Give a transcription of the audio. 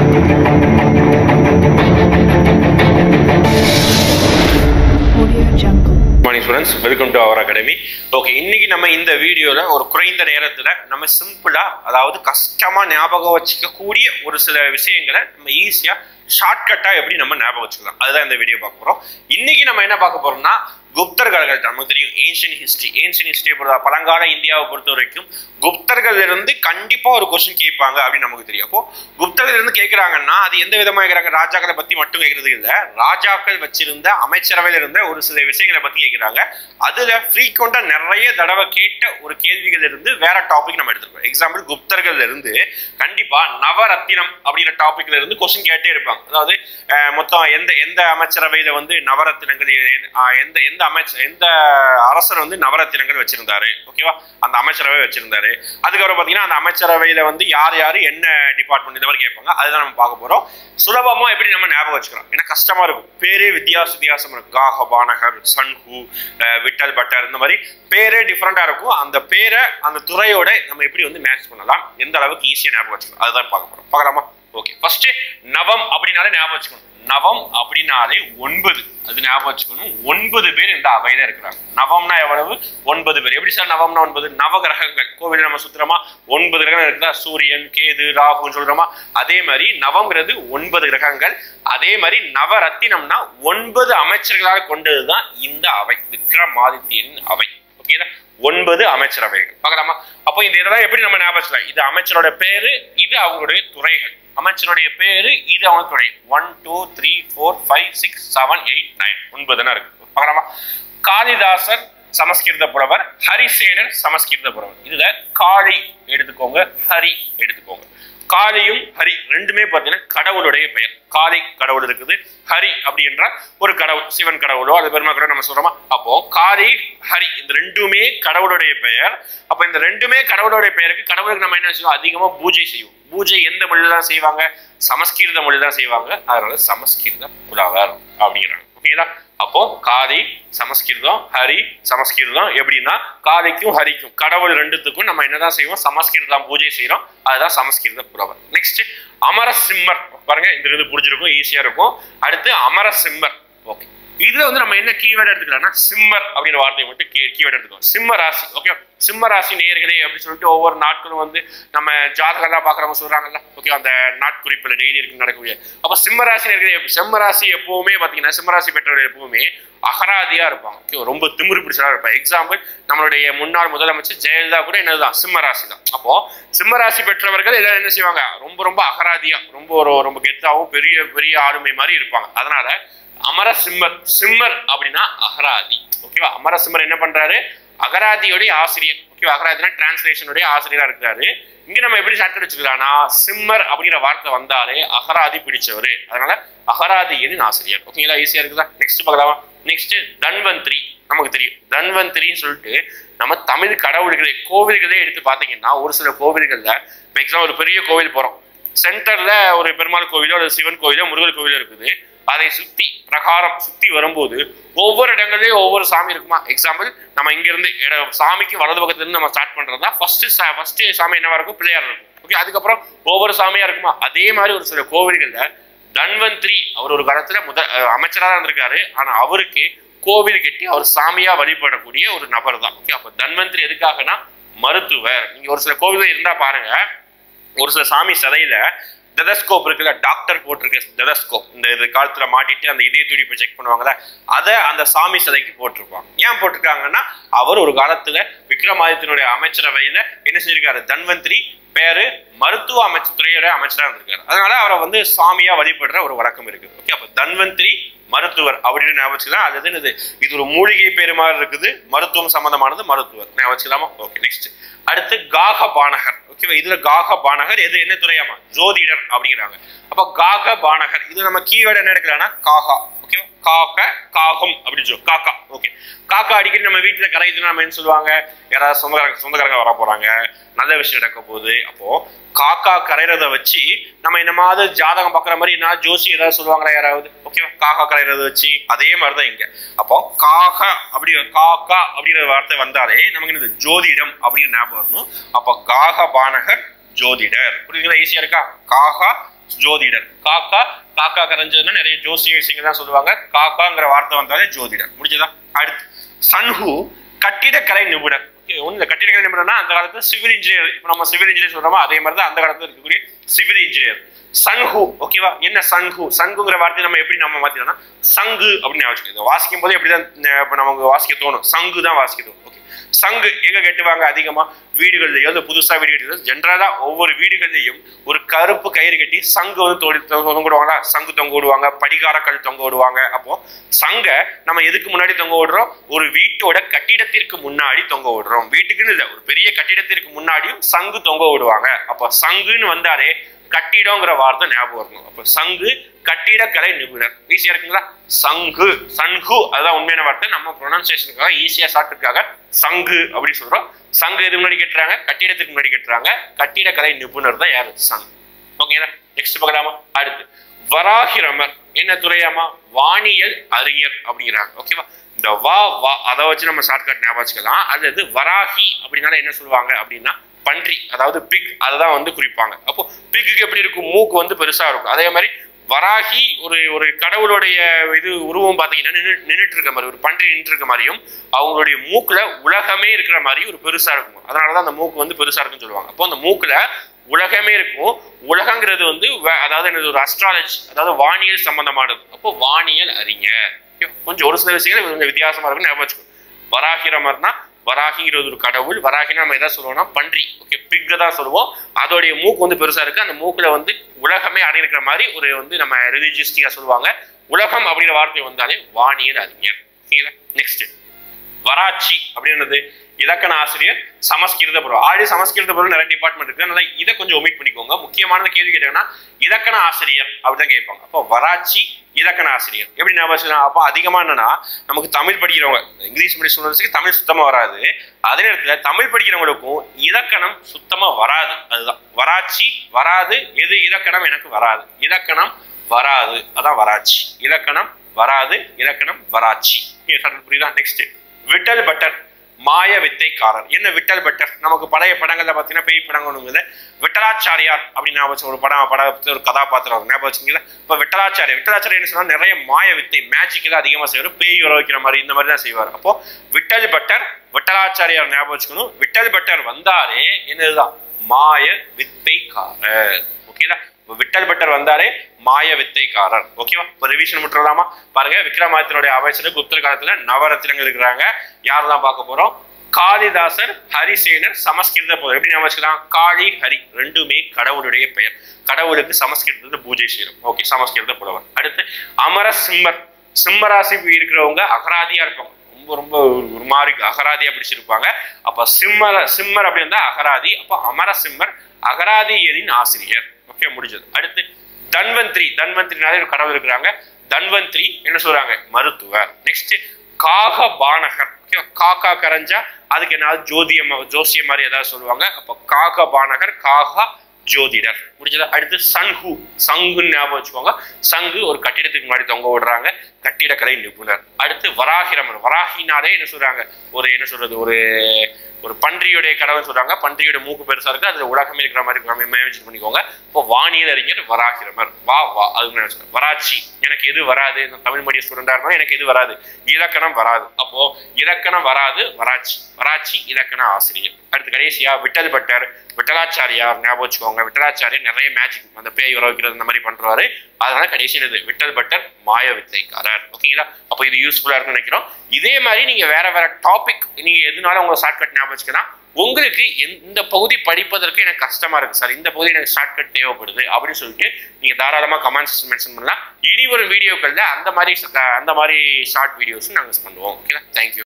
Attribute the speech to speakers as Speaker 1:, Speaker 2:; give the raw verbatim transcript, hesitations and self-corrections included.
Speaker 1: Welcome to our academy. Okay, இன்னைக்கு நம்ம இந்த வீடியோல ஒரு குறைந்த நேரத்துல நம்ம சிம்பிளா, அதாவது கஷ்டமா ஞாபகம் வச்சுக்க கூடிய ஒரு சில விஷயங்களை நம்ம ஈஸியா ஷார்ட்கட்டா எப்படி நம்ம ஞாபகம் வச்சுக்கலாம், அதுதான் இந்த வீடியோ பார்க்க போறோம். இன்னைக்கு நம்ம என்ன பார்க்க போறோம்னா, குப்தர்கள். நமக்கு தெரியும் ஏன்ஷியன் ஹிஸ்டரி. ஏன்ஷியன் ஹிஸ்டரியை பொறுத்த பழங்கால இந்தியாவை பொறுத்த வரைக்கும் குப்தர்கள் இருந்து கண்டிப்பா ஒரு கொஸ்டின் கேட்பாங்க அப்படின்னு நமக்கு தெரியும். அப்போ குப்தர்கள் இருந்து கேட்கிறாங்கன்னா அது எந்த விதமா கேட்கிறாங்க, ராஜாக்களை பத்தி மட்டும் கேட்கறது இல்லை, ராஜாக்கள் வச்சிருந்த அமைச்சரவையில இருந்த ஒரு சில விஷயங்களை பத்தி கேட்கிறாங்க. அதுல ஃப்ரீக்வெண்டா நிறைய தடவை கேட்ட ஒரு கேள்விகள் இருந்து வேற டாபிக் நம்ம எடுத்துருக்கோம். எக்ஸாம்பிள், குப்தர்கள் இருந்து கண்டிப்பா நவரத்தினம் அப்படிங்கிற டாபிக்ல இருந்து கொஸ்டின் கேட்டே இருப்பாங்க. அதாவது மொத்தம் எந்த எந்த அமைச்சரவையில வந்து நவரத்தினங்கள், எந்த எந்த அமைச்சர் எந்த அரசர் வந்து நவரத்தினங்கள் வச்சிருந்தாரு, ஓகேவா, அந்த அமைச்சரவை வச்சிருந்தாரு. அதுக்கப்புறம் பாத்தீங்கன்னா அந்த அமைச்சரவையில வந்து யார் யாரு என்ன டிபார்ட்மெண்ட் இந்த மாதிரி கேட்பாங்க. அதுதான் நம்ம பார்க்க போறோம். சுலபமா எப்படி நம்ம ஞாபகம் வச்சுக்கலாம், ஏன்னா கஷ்டமா இருக்கும். பேரே வித்தியாச வித்தியாசம் இருக்கும். காக பானகர், சன்ஹூ, விட்டல் பட்டர், இந்த மாதிரி பேரே டிஃப்ரெண்டா இருக்கும். அந்த பேரை அந்த துறையோட நம்ம எப்படி வந்து மேட்ச் பண்ணலாம், எந்த அளவுக்கு ஈஸியா ஞாபகம் வச்சுக்கலாம், அதுதான் பார்க்க போறோம். பார்க்கலாமா? ஓகே, ஃபர்ஸ்ட் நவம் அப்படின்னாலே ஞாபகம் வச்சுக்கணும். நவம் அப்படின்னாலே ஒன்பது, அது ஞாபகம் வச்சுக்கணும். ஒன்பது பேர் இந்த அவையில இருக்கிறாங்க. நவம்னா எவ்வளவு? ஒன்பது பேர். எப்படி சார் நவம்னா ஒன்பது? நவ கிரகங்கள் கோவில் நம்ம சுத்துறோமா, ஒன்பது கிரகங்கள் இருக்குதா, சூரியன், கேது, ராகுன்னு சொல்றோமா, அதே மாதிரி நவம்ங்கிறது ஒன்பது கிரகங்கள். அதே மாதிரி நவரத்தினம்னா ஒன்பது அமைச்சர்களால் கொண்டதுதான் இந்த அவை, விக்ரமாதித்யன் அவை. ஓகேங்களா? ஒன்பது அமைச்சரவைகள். பார்க்கலாமா? அப்போ இந்த இதெல்லாம் எப்படி நம்ம ஞாபகம் வச்சுக்கலாம்? இது அமைச்சரோட பேரு, இது அவங்களுடைய துறைகள். அமைச்சருடைய பேரு, இது அவங்க துறை. One two three four five six seven eight nine ஒன்பதுனா இருக்கு. பார்க்கலாமா? காளிதாசர் சமஸ்கிருத புலவர், ஹரிசேனர் சமஸ்கிருத புலவர். இதுல காளி எடுத்துக்கோங்க, ஹரி எடுத்துக்கோங்க. காளியும் ஹரி ரெண்டுமே பார்த்தீங்கன்னா கடவுளுடைய பெயர். காளி கடவுள் இருக்குது, ஹரி அப்படி என்றால் ஒரு கடவுள், சிவன் கடவுளோ அது பெருமா கூட நம்ம சொல்றோமா. அப்போ காளி, ஹரி இந்த ரெண்டுமே கடவுளுடைய பெயர். அப்ப இந்த ரெண்டுமே கடவுளுடைய பெயருக்கு கடவுளுக்கு நம்ம என்ன செய்வோம், அதிகமா பூஜை செய்வோம். பூஜை எந்த மொழியில தான் செய்வாங்க? சமஸ்கிருத மொழி தான் செய்வாங்க. அதனால சமஸ்கிருத புலவர் அப்படிங்கிறாங்க. ஓகேங்களா? அப்போ காளி சமஸ்கிருதம், ஹரி சமஸ்கிருதம். எப்படின்னா காளிக்கும் ஹரிக்கும், கடவுள் ரெண்டுத்துக்கும் நம்ம என்னதான் செய்வோம், சமஸ்கிருதம் பூஜை செய்யறோம். அதுதான் சமஸ்கிருத புலவர். நெக்ஸ்ட் அமரசிம்மர். பாருங்க, இந்த இது புரிஞ்சிருக்கும், ஈஸியா இருக்கும். அடுத்து அமரசிம்மர். ஓகே, இதுல வந்து நம்ம என்ன கீவேர்டு எடுத்துக்கலாம்னா, சிம்மர் அப்படிங்கிற வார்த்தையை மட்டும் கீவேர்டு எடுத்துக்கோம். சிம்ம ராசி. ஓகே, சிம்ம ராசி நேயர்களே அப்படின்னு சொல்லிட்டு ஒவ்வொரு நாட்களும் வந்து நம்ம ஜாதகம்லாம் பாக்குறவங்க சொல்றாங்கல்ல, ஓகே, அந்த நாட்குறிப்புல டெய்லி இருக்கு நடக்கக்கூடிய. அப்ப சிம்ம ராசி நேயர்களே, சிம்ம ராசி எப்பவுமே பாத்தீங்கன்னா சிம்ம ராசி பெற்றவர்கள் எப்பவுமே அகராதியா இருப்பாங்க. ஓகே, ரொம்ப திமிரு பிடிச்சதா இருப்பாங்க. எக்ஸாம்பிள், நம்மளுடைய முன்னாள் முதலமைச்சர் ஜெயலலிதா கூட என்னதுதான் சிம்ம ராசி தான். அப்போ சிம்ம ராசி பெற்றவர்கள் எல்லாம் என்ன செய்வாங்க, ரொம்ப ரொம்ப அகராதியா, ரொம்ப ரொம்ப கெத்தாவும் பெரிய பெரிய ஆளுமை மாதிரி இருப்பாங்க. அதனால அமரசிம்மர், சிம்மர் அப்படின்னா அகராதி. ஓகேவா? அமரசிம்மர் என்ன பண்றாரு, அகராதியோடைய ஆசிரியர். ஓகேவா? அகராதினா டிரான்ஸ்லேஷனுடைய ஆசிரியரா இருக்காரு. இங்க நம்ம எப்படி ஷார்ட்கட் வச்சுக்கலாம்னா, சிம்மர் அப்படிங்கிற வார்த்தை வந்தாலே அகராதி பிடிச்சவரு, அதனால அகராதியின் ஆசிரியர். ஓகேங்களா? ஈஸியா இருக்குதா? நெக்ஸ்ட் பார்க்கலாமா? நெக்ஸ்ட் தன்வந்திரி. நமக்கு தெரியும் தன்வந்திரின்னு சொல்லிட்டு நம்ம தமிழ் கடவுள்களே கோவில்களே எடுத்து பாத்தீங்கன்னா, ஒரு சில கோவில்கள்ல எக்ஸாம்பிள் ஒரு பெரிய கோவில் போறோம், சென்டர்ல ஒரு பெருமாள் கோவிலோ ஒரு சிவன் கோவிலோ முருகர் கோவிலோ இருக்குது. அதை சுத்தி பிரகாரம் சுத்தி வரும்போது ஒவ்வொரு இடங்கள்லயும் ஒவ்வொரு சாமி இருக்குமா. எக்ஸாம்பிள், நம்ம இங்க இருந்து சாமிக்கு வலது பக்கத்துல இருந்து நம்ம ஸ்டார்ட் பண்றதா ஃபர்ஸ்ட் ஃபர்ஸ்ட் சாமி என்னவா இருக்கும், பிள்ளையார் இருக்கும். ஓகே, அதுக்கப்புறம் ஒவ்வொரு சாமியா இருக்குமா. அதே மாதிரி ஒரு சில கோவில்கள்ல தன்வந்திரி அவர் ஒரு காலத்துல முத அமைச்சராக இருந்திருக்காரு. ஆனா அவருக்கு கோவில் கட்டி அவர் சாமியா வழிபடக்கூடிய ஒரு நபர் தான். ஓகே, அப்ப தன்வந்திரி எதுக்காகனா மருத்துவர். நீங்க ஒரு சில கோவில்கள் இருந்தா பாருங்க, ஒரு சில சாமி சிலையில டெதஸ்கோப் இருக்குல்ல, டாக்டர் போட்டிருக்க டெதஸ்கோப், இந்த இது காலத்துல மாட்டிட்டு அந்த இதய துடிப்பை செக் பண்ணுவாங்கல்ல, அதை அந்த சாமி சிலைக்கு போட்டிருப்பாங்க. ஏன் போட்டிருக்காங்கன்னா, அவர் ஒரு காலத்துல விக்ரமாதித்யனுடைய அமைச்சரவையில என்ன செஞ்சிருக்காரு, தன்வந்திரி பேரு மருத்துவ அமைச்சர் துறையோட அமைச்சராக இருந்திருக்காரு. அதனால அவரை வந்து சாமியா வழிபடுற ஒரு வழக்கம் இருக்கு. ஓகே, அப்ப தன்வந்திரி மருத்துவர் அப்படின்னு ஞாபகம் வச்சுக்கலாம். அது என்னது, இது ஒரு மூலிகை பேரு மாதிரி இருக்குது, மருத்துவம் சம்பந்தமானது மருத்துவர் ஞாபகம் வச்சுக்கலாமா. ஓகே, நெக்ஸ்ட் அடுத்து காக பானகர். ஓகேவா? இதுல காக பானகர் எது என்ன துறையாமா, ஜோதிடர் அப்படிங்கிறாங்க. அப்ப காக பானகர் இது நம்ம கீவேர்டு என்ன எடுக்கலாம்னா காகா. ஓகேவா? காக்க காகம் அப்படின்னு சொல்லுவோம், காக்கா. ஓகே, காக்கா அடிக்கடி நம்ம வீட்டுல கரையுதுன்னா நம்ம என்ன சொல்லுவாங்க, யாராவது சொந்தக்காரங்க சொந்தக்காரங்க வர போறாங்க, நல்ல விஷயம் நடக்க போகுது. அப்போ காக்கா கரைறத வச்சு நம்ம இந்த மாதிரி ஜாதகம் பாக்குற மாதிரி என்ன ஜோசி ஏதாவது சொல்லுவாங்களா யாராவது. ஓகேவா? காக்கா கரைறத வச்சு அதே மாதிரிதான் இங்க. அப்போ காக அப்படி காக்கா அப்படிங்கிற வார்த்தை வந்தாலே நமக்கு இந்த ஜோதிடம் அப்படின்னு ஞாபகம் வரணும். அப்போ காக பானகர் ஜோதிடர். புரியுதுங்களா? ஈஸியா இருக்கா? காகா ஜோதிடர். காக்கா காக்கா கரைஞ்சதுன்னா நிறைய ஜோசிய விஷயங்கள் தான் சொல்லுவாங்க. காக்காங்கிற வார்த்தை வந்தாலே ஜோதிடர். முடிஞ்சதா? அடுத்து சன்ஹு கட்டிடக்கலை நிபுணர். ஒண்ணு கட்டிடக்கலை நிபுணர்னா அந்த காலத்துல சிவில் இன்ஜினியர். இப்ப நம்ம சிவில் இன்ஜினியர் சொல்றோமோ அதே மாதிரி தான் அந்த காலத்துல இருக்கக்கூடிய சிவில் இன்ஜினியர். சன்ஹு ஓகேவா? என்ன சன்ஹு? சங்குங்கிற வார்த்தை நம்ம எப்படி நம்ம மாத்தினோம்னா சங்கு அப்படின்னு வச்சுக்கோங்க. வாசிக்கும் போது எப்படிதான் நமக்கு வாசிக்க தோணும், சங்கு தான் வாசிக்க தோணும். ஓகே, சங்கு எங்க கட்டுவாங்க அதிகமா? வீடுகள்லயோ இல்ல புதுசா வீடு கட்டி ஜென்ரலா ஒவ்வொரு வீடுகள்லயும் ஒரு கருப்பு கயிறு கட்டி சங்கு வந்து தொங்க விடுவாங்களா? சங்கு தொங்க விடுவாங்க, படிகாரக்கல் தொங்க விடுவாங்க. அப்போ சங்க நம்ம எதுக்கு முன்னாடி தொங்க விடுறோம்? ஒரு வீட்டோட கட்டிடத்திற்கு முன்னாடி தொங்க விடுறோம். வீட்டுக்குன்னு இல்லை, ஒரு பெரிய கட்டிடத்திற்கு முன்னாடியும் சங்கு தொங்க விடுவாங்க. அப்போ சங்குன்னு வந்தாலே கட்டிடங்கிற வார்த்தை ஞாபகம் வரணும். அப்ப சங்கு கட்டிடக்கலை நிபுணர். ஈஸியா இருக்குங்களா? சங்கு சன்ஹு அதுதான் உண்மையான வார்த்தை. நம்ம ப்ரொனன்சியேஷனுக்காக ஈஸியா ஷார்ட்கட்காக சங்கு அப்படி சொல்றோம். சங்கு எது முன்னாடி கட்டுறாங்க? கட்டிடத்துக்கு முன்னாடி கட்டுறாங்க. கட்டிடக்கலை நிபுணர் தான் யாரு? சங்கு. ஓகேங்களா? நெக்ஸ்ட் பார்க்கலாமா? அடுத்து வராகிரமர். என்ன துறையாமா? வானியல் அறிஞர் அப்படிங்கிறாங்க. ஓகேவா? இந்த வா வா அதை வச்சு நம்ம ஷார்ட்கட் ஞாபகம் வச்சுக்கலாம். அல்லது வராகி அப்படின்னால என்ன சொல்லுவாங்க அப்படின்னா பன்றி, அதாவது பிக், அதை வந்து குறிப்பாங்க. அப்போ பிக்கு எப்படி இருக்கும்? மூக்கு வந்து பெருசா இருக்கும். அதே மாதிரி வராகி ஒரு ஒரு கடவுளுடைய இது உருவம் பார்த்தீங்கன்னா நின்று நின்றுட்டு இருக்க மாதிரி, ஒரு பன்றி நின்று இருக்க மாதிரியும் அவங்களுடைய மூக்குல உலகமே இருக்கிற மாதிரி ஒரு பெருசா இருக்கும். அதனாலதான் அந்த மூக்கு வந்து பெருசா இருக்குன்னு சொல்லுவாங்க. அப்போ அந்த மூக்குல உலகமே இருக்கும். உலகங்கிறது வந்து அதாவது என்னது? ஒரு அஸ்ட்ராலஜி, அதாவது வானியல் சம்பந்தமானது. அப்போ வானியல் அறிஞர். கொஞ்சம் ஒரு சில விஷயங்கள் கொஞ்சம் வித்தியாசமா இருக்குன்னு ஞாபகம் வச்சுக்கணும். வராகிரமர்னா வராகிங்கிறது ஒரு கடவுள். வராகினா நம்ம எதாவது சொல்லுவோம்னா பன்றி. ஓகே, பிக்கு தான் சொல்லுவோம். அதோடைய மூக்கு வந்து பெருசா இருக்கு. அந்த மூக்குல வந்து உலகமே அடங்கியிருக்கிற மாதிரி ஒரு வந்து நம்ம ரிலிஜியஸ்டிக்கா சொல்லுவாங்க. உலகம் அப்படிங்கிற வார்த்தை வந்தாலே வானியல் அறிஞர். ஓகேங்களா? நெக்ஸ்ட் வராட்சி அப்படின்றது இலக்கண ஆசிரியர், சமஸ்கிருத பொருள். ஆல்ரெடி சமஸ்கிருத பொருள் நிறைய டிபார்ட்மெண்ட் இருக்கு. அதனால இதை கொஞ்சம் ஒமிட் பண்ணிக்கோங்க. முக்கியமான கேள்வி கேட்டாங்கன்னா இலக்கண ஆசிரியர் அப்படிதான் கேட்பாங்க. அப்போ வராட்சி இலக்கண ஆசிரியர் எப்படி ஞாபகம் வச்சுக்கலாம்? அப்போ அதிகமா என்னன்னா நமக்கு தமிழ் படிக்கிறவங்க, இங்கிலீஷ் மீடியம் ஸ்டூடெண்ட்ஸுக்கு தமிழ் சுத்தமா வராது. அதே நேரத்துல தமிழ் படிக்கிறவங்களுக்கும் இலக்கணம் சுத்தமா வராது. அதுதான் வராட்சி வராது. எது இலக்கணம் எனக்கு வராது, இலக்கணம் வராது, அதான் வராட்சி. இலக்கணம் வராது, இலக்கணம் வராட்சி. புரியுதா? நெக்ஸ்ட் விட்டல் பட்டர் மாய வித்தைக்காரர். என்ன விட்டல் பட்டர்? நமக்கு பழைய படங்கள்ல பாத்தீங்கன்னா பேய் படங்கள் விட்டலாச்சாரியார் அப்படின்னு ஞாபகம் ஒரு படம் படத்தை ஒரு கதாபாத்திரம் ஞாபகம் வச்சுங்களா? இப்ப விட்டலாச்சாரியார் விட்டலாச்சாரியர் என்ன சொன்னா நிறைய மாய வித்தை மேஜிக் எல்லாம் அதிகமா செய்வார். பேய் வர வைக்கிற மாதிரி இந்த மாதிரி தான் செய்வார். அப்போ விட்டல் பட்டர் விட்டலாச்சாரியார் ஞாபகம் வச்சுக்கணும். விட்டல் பட்டர் வந்தாலே என்னதுதான்? மாய வித்தைக்காரர். ஓகேங்களா? விட்டல் பட்டர் வந்தாலே மாய வித்தைக்காரர். ஓகேவா? இப்போ ரிவிஷன் முற்றலாமா? பாருங்க, விக்ரமாதித்யனுடைய அமைச்சர் குப்தர் காலத்துல நவரத்தினங்கள் இருக்கிறாங்க. யாரெல்லாம் பார்க்க போறோம்? காளிதாசர், ஹரிசேனர், சமஸ்கிருத புலவர். எப்படி ஞாபகம் வச்சுக்கலாம்? காளி ஹரி ரெண்டுமே கடவுளுடைய பெயர். கடவுளுக்கு சமஸ்கிருதத்துல பூஜை செய்யணும். ஓகே, சமஸ்கிருத புலவர். அடுத்து அமர சிம்மர். சிம்மராசி இருக்கிறவங்க அகராதியா இருப்பாங்க. ரொம்ப ரொம்ப ஒரு மாதிரி அகராதியா பிடிச்சிருப்பாங்க. அப்ப சிம்மர சிம்மர் அப்படி இருந்தா அகராதி. அப்ப அமர சிம்மர் அகராதியரின் ஆசிரியர். ஓகே, முடிஞ்சது. அடுத்து தன்வந்திரி. தன்வந்திரினாலே ஒரு கடவுள் இருக்கிறாங்க. தன்வந்திரி என்ன சொல்றாங்க? மருத்துவர். நெக்ஸ்ட் காக பானகர். காக்கா கரைஞ்சா அதுக்கு என்ன ஜோதியம் ஜோசியம் மாதிரி ஏதாவது சொல்லுவாங்க. அப்ப காக பானகர், காகா ஜோதிடர். முடிஞ்சதா? அடுத்து சன்ஹு. சங்குன்னு ஞாபகம் வச்சுக்கோங்க. சங்கு ஒரு கட்டிடத்துக்கு முன்னாடி தொங்க விடுறாங்க. கட்டிடக்கலை நிபுணர். அடுத்து வராகிரமர். வராகினாலே என்ன சொல்றாங்க? ஒரு என்ன சொல்றது? ஒரு ஒரு பன்றியுடைய கடவுள் சொல்றாங்க. பன்றியோட மூக்கு பெருசா இருக்கு. அதுல உலகம் இருக்கிற மாதிரி மேனேஜ் பண்ணிக்கோங்க. இப்போ வானியல் அறிஞர் வராகிரமர். வா வா அது வராட்சி. எனக்கு எது வராது? தமிழ் மீடியம் ஸ்டூடெண்டா இருந்தாலும் எனக்கு எது வராது? இலக்கணம் வராது. அப்போ இலக்கணம் வராது, வராட்சி. வராட்சி இலக்கண ஆசிரியர். அடுத்து கடைசியா விட்டல் பட்டர் விட்டலாச்சாரியார் ஞாபகம் வச்சுக்கோங்க. விட்டலாச்சாரியர் நிறைய மேஜிக் அந்த பேய் வர வைக்கிறது இந்த மாதிரி பண்றாரு. அதனால கடைசி என்னது? விட்டல் பட்டர் மாய வித்தைக்காரர். ஓகேங்களா? அப்போ இது யூஸ்ஃபுல்லா இருக்குன்னு நினைக்கிறோம். இதே மாதிரி நீங்க வேற வேற டாபிக் நீங்க எதுனாலும் உங்க ஷார்ட்கட் ஞாபகம் வச்சுக்கலாம். உங்களுக்கு இந்த பகுதி படிப்பதற்கு எனக்கு கஷ்டமா இருக்கு சார், இந்த பகுதி எனக்கு ஷார்ட்கட் தேவைப்படுது அப்படின்னு சொல்லிட்டு நீங்க தாராளமா கமெண்ட்ஸ் மென்ஷன் பண்ணலாம். இனி ஒரு வீடியோக்கள்ல அந்த மாதிரி அந்த மாதிரி ஷார்ட் வீடியோஸ் நாங்கள் பண்ணுவோம். ஓகேங்களா? தேங்க்யூ.